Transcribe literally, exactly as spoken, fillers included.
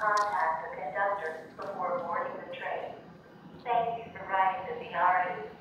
contact the conductor before boarding the train. Thank you for riding the P R.